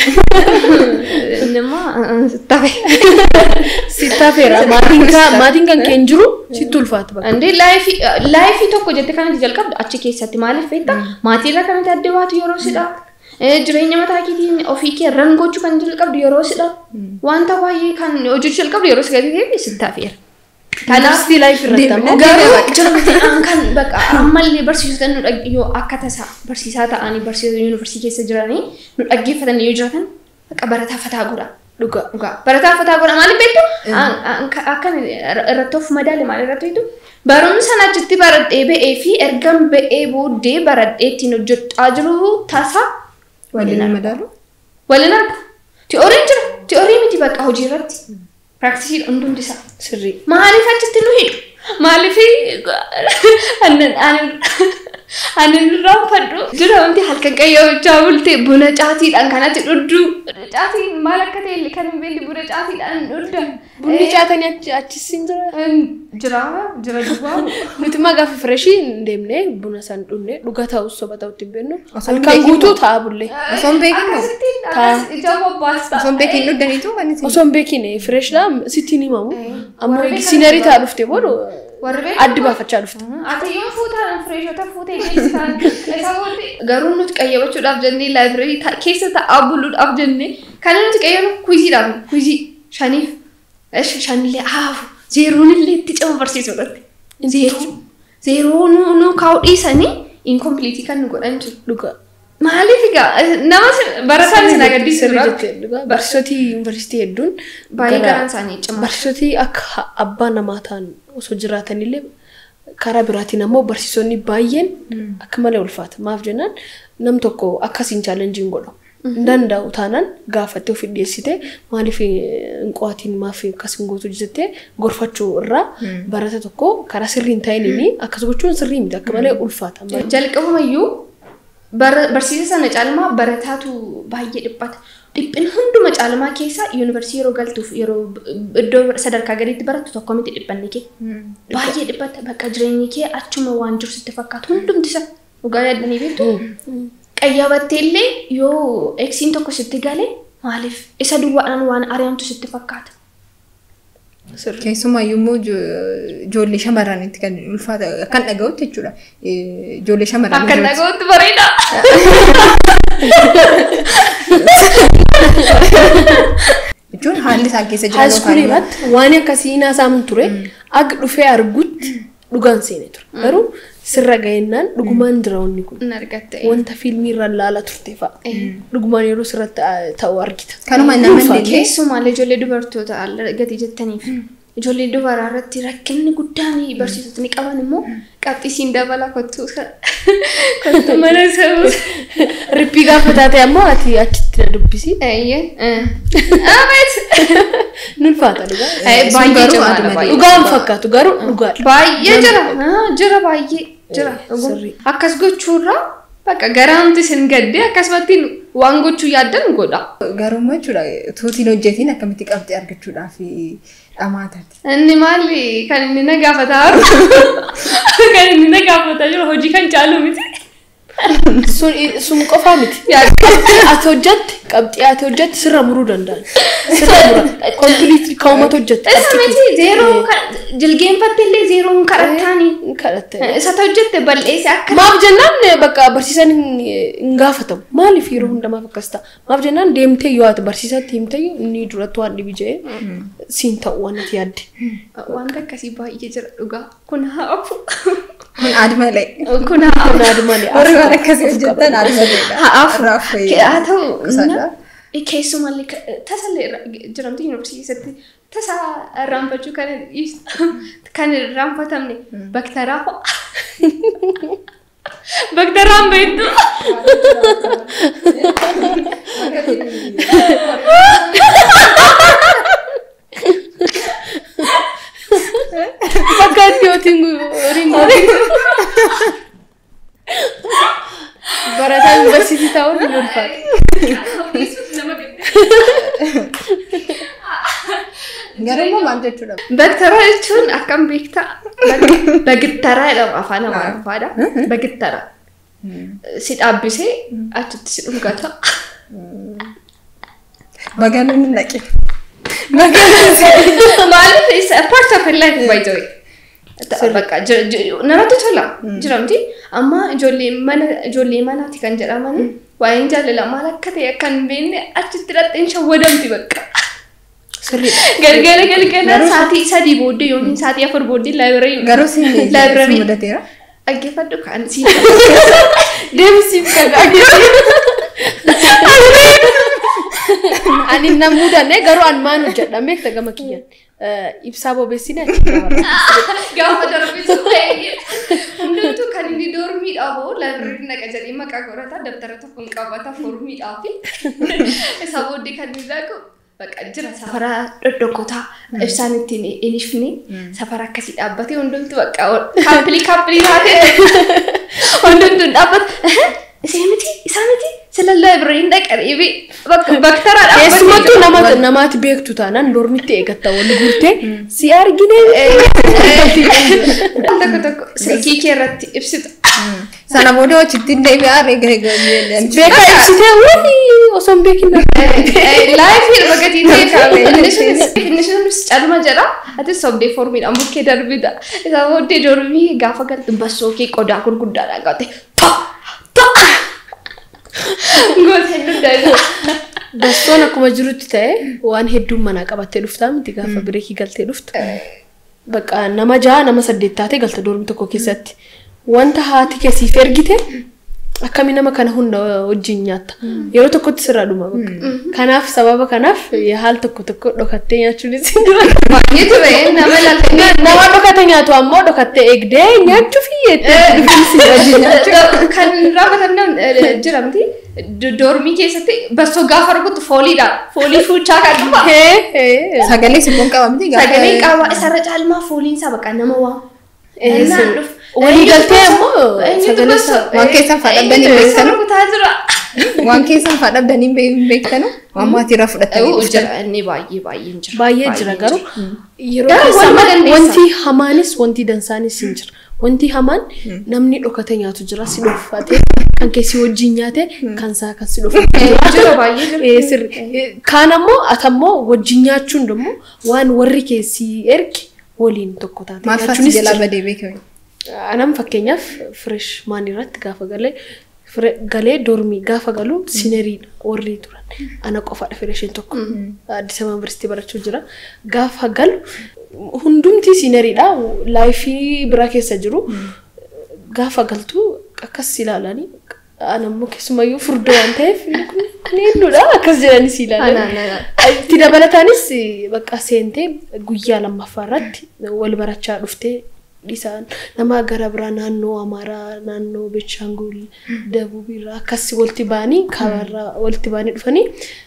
Nama sittafe. Sittafeera. Maatiin kan keen jiru sitti ulfaata bakka. Andee laayifii tokko jette kanatti jalqabdu achi keessatti maaliif feetta? Maatiirra kanatti adda baatu yeroo sidha. Jireenya mataa keetiin ofii kee rangochuu kan jalqabdu yeroo sidha. Wanta baay'ee kan hojjechuu jalqabdu yeroo sidha sittafeera. Kanaaf laayif irratti ammoo garuu kan bakka ammallee barsiisota nu yoo akka tasaa barsiisaa ta'anii barsiisota yuunivarsiitii keessa jiranii nu dhaggeeffatan yoo jiraatan bakka barataa fataa godha. Dhugaa. Barataa fataa godha maaliif beektu? Akkan irratti of madaale maal irratti beektu? Barumsa achitti baradhee ba'ee fi ergan ba'ee booddee baradhee ittiin hojjechaa jiru tasaa waliin madaalu. Waliin argu. Tiyooriin jira. Tiyoorii miti bakka hojii irratti. Practice hundum disa sirri maaliif achitti nu hidhu maaliif anan raanfadhu jira wanti halkan qayyoo bulte buna caatiidhaan kanatti dhuddu caatiin maal akka ta'e kan hin beelli buna caatiidhaan dhudda bunni caatanii achisin jira duwwaa nuti magaafa freshii deemnee buna san dhunne dhuga ta'us soba ta'utti hin beeknu halkan guutuu ta'a bullee Osoo beekinu. Osoo beekinu dhuddaniitu kan isin. osoo beekine freshidha sittiin himamu ammoo siinarii ta'a dhufte booda addi baafachaa dhufte. Atayyoon fuutaan fireeshota fuutee geessisan isa booddee garuu nuti qayyabachuudhaaf jennee laayibireerii keessa taa'aa buluudhaaf jennee kan nuti qayyabu kuiziidhaaf kuizii shanillee haafu zeeroonillee itti cima barsiisuudhaatti zeeroo nu kaa'u dhiisanii inkompliitii kan nu godhan jiru. Dhugaa. Maaliif egaa nama barataan isin agarsiisu barsiisota yuunivarsiitii hedduun baay'ee garaan isaanii cimaa. barsiisoti akka abbaa namaa ta'an osoo jiraatanillee karaa biraatiin ammoo barsiisonni baay'een akka malee ulfaata. Maaf jennaan nam tokko akkasiin chaalenjiin godhu. Danda'u taanaan gaafattee ofi dhiyeessite maaliif inqootiin maaf akkasiin gootu jettee gorfachuu irraa barata tokko karaa sirriin ta'iniin akkas gochuun sirrii miti akka malee ulfaata. Jalqabumayyuu barsiisa sana caalmaa barataatu baay'ee dhiphata. Dhiphin hunduma caalmaa keessa yuunivarsiitii yeroo galtuuf yeroo iddoo sadarkaa gadiitti barattu tokko miti dhiphanni kee. Baay'ee dhiphata bakka jireenyi kee achuma waan jiru sitti fakkaatu hundumti isa dhugaa yaadanii beektu. Qayyabattee illee yoo eksiin tokko sitti galee maaliif isa duwwaadhaan waan ari'amtu sitti fakkaata. Keessumayyuu immoo ijoollee shamarranitti kan ulfaata kan dhaga'utti jechuudha. Ijoollee shamarranii. Akka dhaga'utti bareeda. Jechuun haalli isaan keessa jiran Haaskuulii irratti waan akkasii naasamu ture akka dhufee argutti dhugaan seenee ture. Garuu sirra ga'ennaan dhugumaan jira wanni kun. Argatte. Wanta fiilmii irra laala turte fa'a. Dhugumaan yeroo sirratti ta'u argita. Kanuma namni keessumaa ijoollee dubartoota gadi jettaniif ijoollee dubaraa irratti rakkinni guddaan barsiisotni qaban immoo qabxisiin dabala kottu mana sabuu riphii gaafa taate ammoo ati achitti dubbisi. Nulfaata dhugaa. Baay'ee cimaadha. Dhugaan fakkaatu garuu dhugaadha. Baay'ee jira baay'ee jira. Akkas gochuurraa bakka garaamti isin gaddee akkasumatti waan gochuu yaaddan godha. Garuu jechuudha tuutiin hojjetiin akkamitti qabxii argachuudhaaf dhamaatati. Inni maali kan inni na gaafataa jiru? Kan inni na gaafataa jiru hojii kan caalu miti. Sun qofaa miti. Ati hojjette qabxii ati hojjette sirra muruu danda'an. Sirra mura. Kompiliitii kaa'umata hojjette. Isa miti zeeroo jilgeenfatte illee zeeroon kadhattaanii. Kadhatte. Isa hojjette bal'eesse akka. Maaf jennaan bakka barsiisan hin gaafatamu. Maaliif yeroo hundumaaf akkas ta'a? Maaf jennaan deemtee yoo ati barsiisatti himte inni duratti waan dhibi jedhee siin ta'u waan ati yaadde. Wanta akkasii baay'ee jira dhugaa. Kun haafu. Kun aadmalee. Kun aadmalee. Warri waan akkasii hojjetan aadmaleedha. Haafu. Haa ta'u. Keessumallee tasallee jiramtu yuunivarsiitii keessatti tasaa raanfachuu kan raanfatamne baktaraa fa'a. Baktaraan beektu. ringu. Barataan university ta'uun ni ulfaata. Garuu maal jechuudha? Baktara jechuun akkam beektaa? Bagittara jedhama afaan Amaariffaadha. Bagittara. Si dhaabbisee achitti si dhungata. Bagaan inni naqe. Maaliif isa part of life by the way. Bakka namatti tola jiramti amma ijoollee manaati kan jedhamani waa'een jaalala maal akka ta'e akka hin beekne achitti dhaqxeen shawwadamti bakka. Galgala sa'aatii 3 booddee yookiin sa'aatii 4 booddee laayibireerii mudateera. Dhaggeeffadhu kan si deemsiif kan ani namuudhaan garuu an maan hojjedhamee akka gama kiyyaan ibsaa bobeessina gaafa darbisu hundumtuu kan inni doormiidhaafoo laayibireerii naqa jedhee maqaa godhata dabtara tokkoon qabata foormiidhaafi isa booddee kan inni dhaqu bakka jira safara dhoddokotaa ibsaan ittiin inifni safara akkasii dhaabbatee hundumtuu bakka kaappilii taatee hundumtuu dhaabbata isaa miti sila laayibireeriin dhaqanii baktara dhaabbatee keessumattuu namaati beektu taanaan doormitti eegatta wal gurtee si argine tokko silkii kee irratti ibsitu. Sana booda hojiitti deebi'aa beeka ibsitee wani osoo hin beekin laayifii bagatii inni sunis calma jedha ati sobdee foormiidhaan bukkee darbita isa booddee doormii gaafa galtu bassoo kee qodaa gurguddaadhaan qabatte gootee duddaa bassoon akkuma jirutti ta'e waan hedduun manaa qabattee dhuftaa miti gaafa bireekii galtee dhuftu bakka nama 6 nama 8 taatee galta doormi tokko keessatti wanta haati keessiif ergite akkami nama kana hunda wajjin nyaatta yeroo tokkotti sirraa dhuma bakka kanaaf sababa kanaaf haal tokko dhokattee nyaachuunis baay'eetu ba'ee nama dhokattee nyaatu ammoo dhokattee eegdee nyaachuu fiyyeette kan raawwatan jiramti doormii keessatti bassoo gaafa argutu fooliidha foolii fuuchaa kan dhufa sagalee simboon qaba miti sagalee qaba isarra caalmaa fooliinsaa bakka nama waa walii galtee ammoo sagalee waan keessan fadhabdanii beektanu waan keessan fadhabdanii beektanu waan maatiirraa fudhatanii jira inni baay'ee jira garuu yeroo keessaa wanti hamaanis wanti dansaanis hin jira wanti hamaan namni dhokate nyaatu jira si dhuunfatee kan keessi wajjin nyaate kan saa kan si dhuunfatee jira baay'ee jira kaan ammoo atammoo wajjin nyaachuun immoo waan warri keessi ergi waliin tokko taate nyaachuunis jala badee beekame. Anam fakkeenyaaf fresh maan irratti gaafa galee doormii gaafa galu sineeriidha warri turan ana qofaadha fireeshin tokko Addis Ababa University barachuu jira gaafa galu hundumti sineeriidha laayifii biraa keessa jiru gaafa galtu akkas ilaalanii anammoo keessumayyuu furdoo waan ta'eef kun eenyudha akkas jedhanii si ilaalan itti dabalataanis bakka seentee guyyaa lammaffaa irratti wal barachaa dhuftee disaan nama gara biraa naannoo Amaaraa naannoo Bechaangul Dabuubirraa akkas walti baanii kabarraa walti baanii dhufanii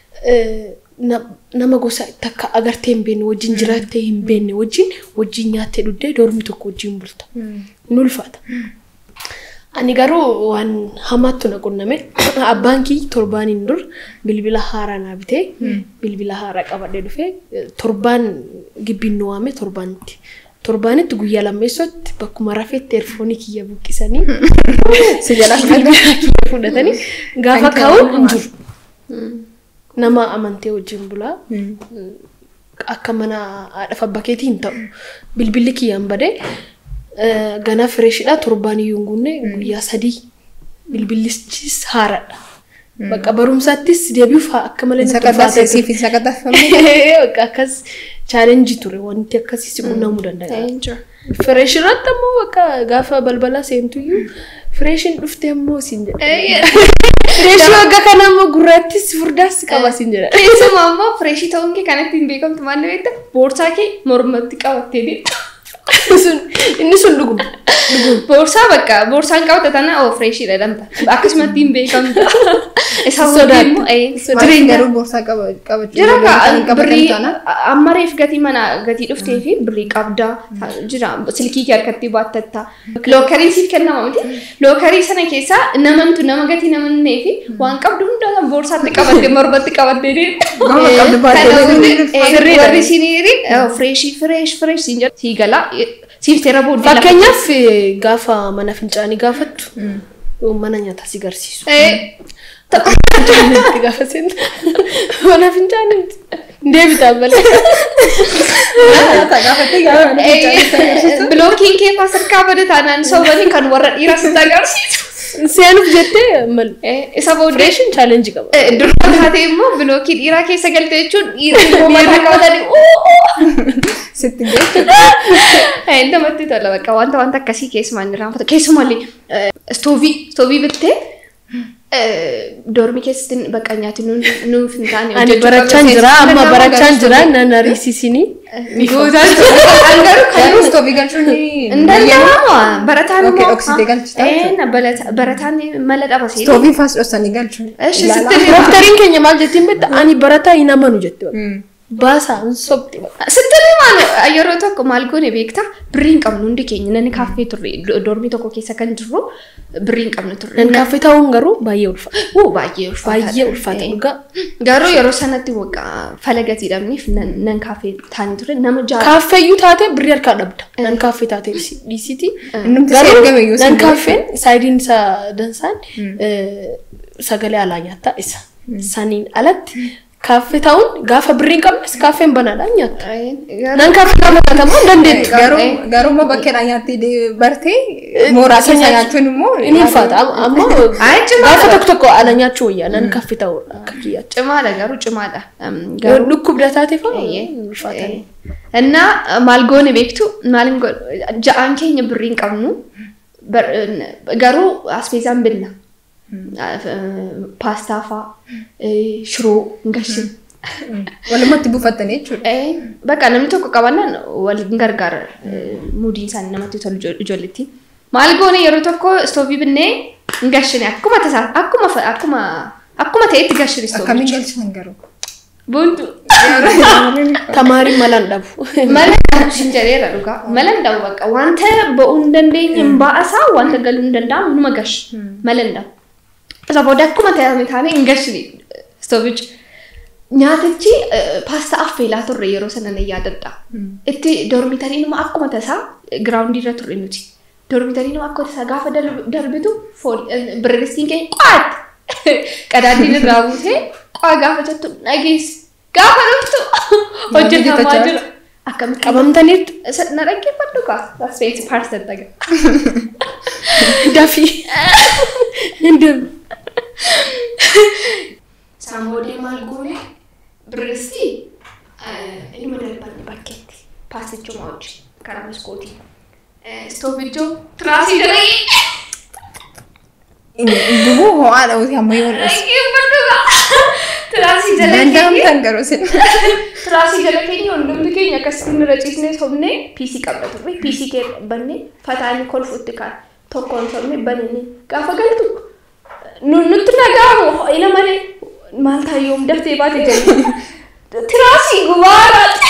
nama gosa takka agartee hin beekne wajjin jiraattee hin beekne wajjin nyaattee dhuddee doormi tokko wajjin bulta nulfaata. Ani garuu waan hamaattu na qunname abbaan kiyya torbaaniin dur bilbila haaraa naa bitee bilbila haaraa qabadhee dhufee torbaan gibbiin nu waame torbaanitti guyyaa lammeessootti bakkuma rafeetti eerfoonii kiyya buqqisanii si jala fudhatanii gaafa kaa'uun hin jiru. Nama amantee wajjin bulaa akka mana haadha abbakeetii hin ta'u bilbilli kiyyaan badee gana fireeshidha torbaanii yunguunne guyyaa 3 bilbilichis haaraadha. Bakka barumsaattis deebi'uuf akka malee akkas challenge ture wanti akkasii si qunnamuu danda'a. Fireesh irratti ammoo bakka gaafa balbala seentuyyuu fireeshin dhufte ammoo siin jedha. Fireesh waggaa kana ammoo gurraattis furdaas qaba siin jedha. Keessumaa ammoo fireeshii ta'uun kee kanatti hin beekamtu maal beekta boorsaa kee mormatti qabattee deemta. inni sun dhuguma. Boorsaa bakka boorsaan qabata tana freeshii jedhamta. Akkasumatti hin beekamta. Isa Sodaadha. Jireenya garuu boorsaa qabachuu Jira birrii amma reef gatii mana gatii dhuftee fi birrii qabda jira silkii kee harkatti baattatta. Lookarii siif kennama miti. Lookarii sana keessa namantu nama gatii namannee fi waan qabdu hunda boorsaatti qabattee morbatti qabattee warri siniiri fresh siin jedhu sii gala siif seera booddee Fakkeenyaaf gaafa mana fincaanii gaafattu mana nyaataa si garsiisu. Gaafa seentu mana fincaanii deebitaa malee. Bilookiin kee faasirkaa bada taanaan soobanii kan warra dhiiraa sitti agarsiisu. Seenuuf jettee Isa booddee Operation challenge qaba. durba taatee immoo bilookii dhiiraa keessa galte jechuun dhiirri immoo mana qabatanii sitti geessu. namatti tola bakka wanta akkasii keessumaan ni raanfata. Keessumallee stoovii bittee dormi keessatti bakka nyaati nuuf hin taane Ani barachaan jira amma barachaan jira nan ariisisinii. Garuu stoovii galchuun Indalama barataan Okay, oksitee galchitaa barataan mala dhaba seera. stoovii faas dhossanii galchuun. Doktariin keenya maal jettiin beektaa ani barataa hin amanu jette. Baasaa hin sobdi. Sittani maal yeroo tokko maal goone beektaa birriin qabnu hundi keenya nani kaaffee turre dormii tokko keessa kan jirru birriin qabnu turre. Nan kaaffee ta'uun garuu baay'ee ulfaata. Baay'ee Baay'ee ulfaata dhugaa. Garuu yeroo sanatti waggaa falagatii dhabneef nan kaaffee taanii ture nama jaala. Kaaffeeyyuu taatee birrii harkaa dhabda. Nan kaaffee taatee dhiisitii. Innumti si ergame iyyuu Nan kaaffeen saayidiin isaa dansaan sagalee alaa nyaattaa isa. Saniin alatti kaaffee ta'uun gaafa birriin qabnes kaaffeen banaadhaan nyaatta. Nan kaaffee qabatamuu hin dandeettu. Garuu immoo bakkeedhaan nyaattee bartee mooraa keessa nyaachuun immoo Inni ulfaata amma gaafa tokko ala nyaachuu wayyaa nan kaaffee ta'uu akka kiyyaatti. Cimaadha garuu cimaadha. Dhukkubda taatee ulfaata. እና ማልጎን ቤክቱ ማልን ጃአን ከኛ ብሪን ቀብኑ ጋሩ አስፔዛን ብልና ፓስታፋ ሽሮ እንጋሽን walumatti buufattanii jechuudha. በቃ namni tokko qabannan wal gargaar mudiin san namatti tolu ijoolletti ማልጎን yeroo tokko stoovii binnee እንጋሽን akkuma ta'etti gashiri stoovii akkamiin galchisan garuu buntu Tamaari malan dhabu. Malan shinjareera dhugaa. Malan dhabu bakka wanta ba'uu hin dandeenye ba'asaa wanta galuu hin danda'amu numa gashi. Malan dhabu. Isa booda akkuma taane hin gashini. Stoovichi. Nyaatichi paastaa affeelaa turre yeroo sana na yaadadha. Itti dormitanii numa akkuma tasaa giraawundii irra turre nuti. Dormitanii numa akkuma tasaa gaafa darbitu birristiin keenya qaat. Qadaaddiin irraa buutee qaa gaafa jettu dhageessi. Gaafa dhuftu hojjetamaa jira. Akkamitti Qabamtaniitu na dhaggeeffadhu kaa. That's very person dhaga. dafii. Saamboodee maal goone birristii ilma darbanne bakkeetti paasichuma hojii karaa maskootii. Stoovichoo tiraasii dalagii. Dubuu ho'aadha uti amma yoo Dhaggeeffadhu kaa. Tiraasii dalagii. danda'amtan garuu sin. Tiraasii jala keenya hundumti keenya akkasitti nurra ciisnee sobnee piisii qabda turre. Piisii kee bannee fataanii kolfuutti kaan tokkoon sobnee bannee gaafa galtu nutti nagaamu ila malee maal taayyoom daftee baate jenna. Tiraasii gubaadhaati.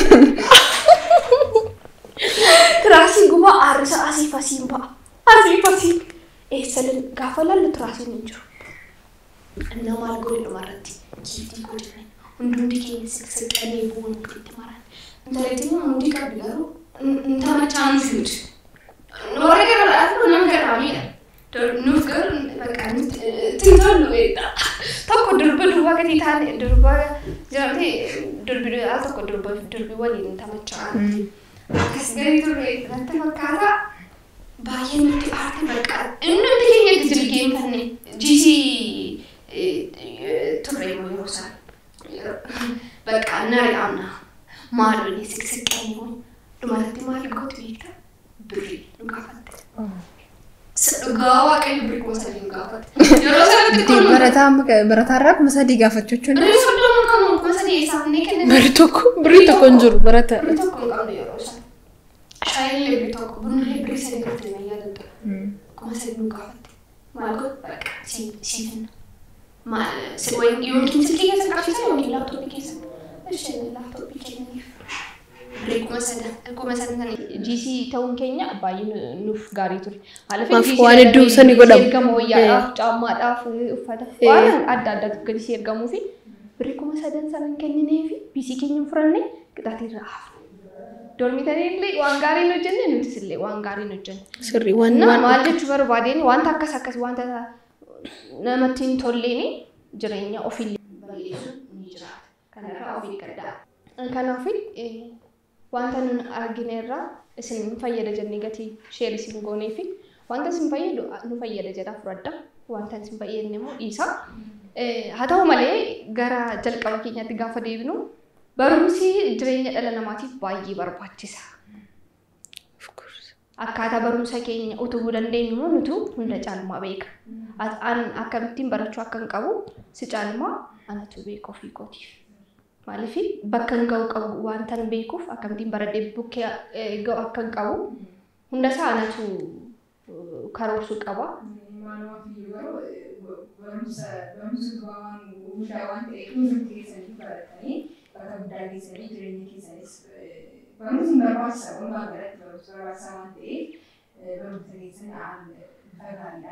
Tiraasii gubaa aarrisa asii fasiin ba'a. Asii fasiin. Eessalin gaafa lallu tiraasiin hin jiru. Nama algoon dhumarratti kiitii godhame. Hundumti keenya siqsiqanii bu'uun itti maran. Intalatti immoo hundi qabdi garuu intala chaansii miti. Warra gara laafuu nama garaamiidha. Nuuf garuu bakka itti tollu beektaa. Tokko durba gatii taane durba jiraatee durbi al tokko durbi waliin taphachaa. Akkas garii turre natti fakkaata baay'ee nutti aarte bakka inni nuti keenyatti jilgeenfanne jiisii turre immoo yeroo isaan. Bakka nari amna maalonni siqsiqanii kun dhumarratti maal gootu beektaa birrii nu gaafatte. Dhugaa waaqayyo birrii kuma sadii nu gaafatte. Yeroo sanatti kun Barataarraa kuma sadii gaafachuu jechuudha. birrii soddoma qabu kuma sadii isaanii kenname. Birrii tokko hin jiru barata. Birrii tokko hin qabnu yeroo sana. Shaayii leebbi tokko bunni leebbi sadii irratti na yaadadha. Kuma sadii nu gaafatti. Maal godhu baqa siifin. Yookiin silkii keessa qabsiisa yookiin laaptooppii keessa. Isheen laaptooppii keenyaniif. Kuma sadan GC ta'uun keenya baay'ee nuuf gaarii ture. Waan hedduu sanii godhamu. Ergama wayyaadhaaf, caammaadhaaf, uffata. Waan adda addaatu gadi ergamuu fi kuma sadan sanan kennineefi PC keenya furannee qixaatii irraa hafu. Dormitorii illee waan gaarii nu hojjenne nutis illee waan gaarii nu hojjenne. Sirrii waan maal jechuu barbaadeen wanta akkas wanta namatti hin tolleen jireenya ofii balleessuun ni jiraata. Kanarraa ofii gaddaa. Kanaaf wanta nun argine irraa isin fayyada jennee gatii sheerii isin goonee fi wanta isin fayyadu nu fayyada jedhaa fudhadha. Wanta isin fayyadne immoo dhiisa. Haa ta'u malee gara jalqaba keenyatti gaafa deebinu barumsi jireenya dhala namaatiif baay'ee barbaachisa. Akkaataa barumsa keenya utubuu dandeenyu immoo nutu hunda caalmaa beeka. Akkamittiin barachuu akkan qabu si caalmaa anatu beeku ofii kootiif. Maaliif bakka hin ga'u qabu wanta hin beekuuf akkamittiin baradhee bukkee ga'u akkan qabu hunda isaa anatu karoorsuu qaba. Barumsa waan hundaa waan ta'eef hundi keessanii baratanii bakka guddaa keessanii jireenya keessanis barumsi barbaachisa walumaa galatti barumsa barbaachisaa waan ta'eef barumsa keessanii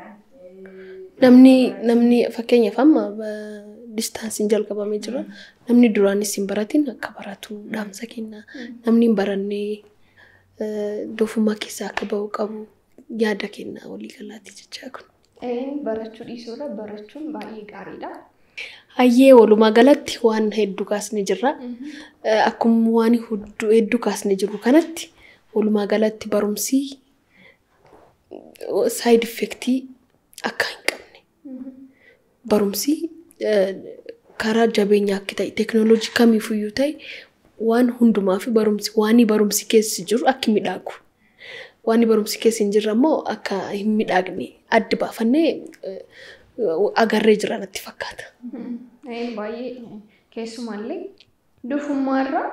namni fakkeenyaaf amma distaansiin jalqabamee jira. Namni duraanis hin baratin akka baratu dhaamsa kenna. Namni hin barannee doofummaa keessaa akka ba'u qabu yaada kenna walii galaatti jechaa kun. Barachuu dhiisuudha. Barachuun baay'ee gaariidha. Hayyee walumaa galatti waan hedduu kaasne jirra. Akkuma waan hedduu kaasne jiru kanatti walumaa galatti barumsi side effectii akka hin qabne. Barumsi karaa jabeenyaa akka ta'e teknooloojii kamiifuyyuu ta'e waan hundumaa fi barumsi keessa jiru akka midhaagu. Waan barumsi keessa hin jirre immoo akka hin midhaagne adda baafannee agarree jira natti fakkaata. Baay'ee keessumallee dufummaarraa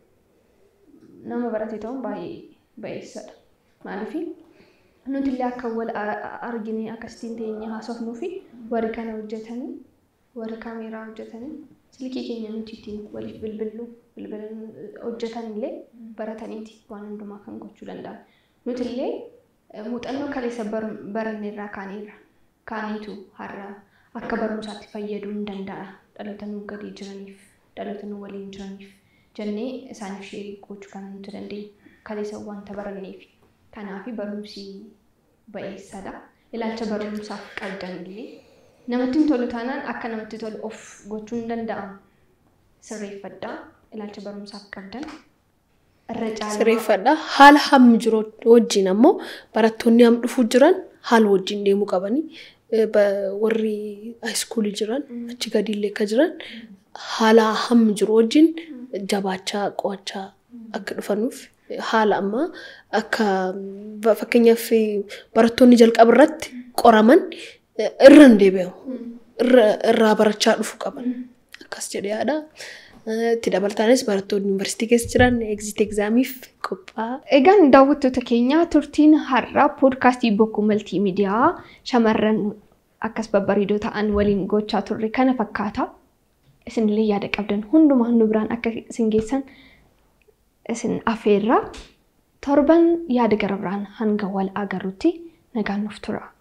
nama barate ta'uun baay'ee baay'eessadha. Maaliif nuti illee akka wal argine akkasitiin teenyee haasofnuu fi warri kana hojjetanii warri kaameeraa hojjetanii silkii keenya nuti ittiin waliif bilbilan hojjetan illee barataniiti waan hundumaa kan gochuu danda'an. Nuti illee muuxannoo kaleessa baranneerraa kaaniitu har'a akka barumsaatti fayyaduu hin danda'a. Dhaloota nu gadi jiraniif, dhaloota nu waliin jiraniif jennee isaaniif sheerii gochuu kan nuti dandeenyu kaleessa wanta baranneef. Kanaaf barumsi baay'eessadha. Ilaalcha barumsaaf qabdan illee namatti hin tolu taanaan akka namatti tolu of gochuu hin danda'amu. Sirreeffadhaa. Ilaalcha barumsaaf qabdan. Sirreeffadhaa. Haala hammi jiru wajjin ammoo barattoonni ham dhufuu jiran haala wajjin deemuu qabanii. Warri haayiskuulii jiran achi gadi illee akka jiran haala hammi jiru wajjin jabaachaa qo'achaa akka dhufanuuf haala amma akka fakkeenyaaf barattoonni jalqaba irratti qoraman irra hin deebi'amu. Irraa barachaa dhufuu qaban. Akkas jedhee yaada. Itti dabaltaanis barattoonni yuunivarsiitii keessa jiran exit exaamiif qophaa'a. Egaan daawwattoota keenya turtiin har'aa poodkaastii bokkuu maltiimiidiyaa shamarran akkas babbareedoo ta'an waliin gochaa turre kana fakkaata. Isinillee yaada qabdan hundumaa nu biraan akka isin geessan isin afeerra torban yaada gara biraan hanga wal agarrutti nagaan nuuf tura.